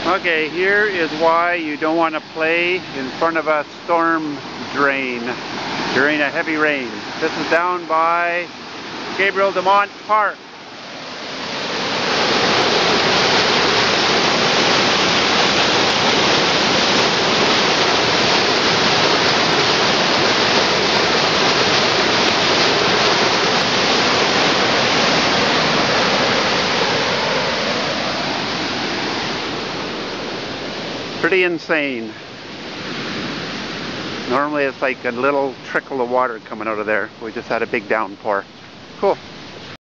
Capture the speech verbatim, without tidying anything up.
Okay, here is why you don't want to play in front of a storm drain during a heavy rain. This is down by Gabriel Demont Park. Pretty insane. Normally it's like a little trickle of water coming out of there. We just had a big downpour. Cool.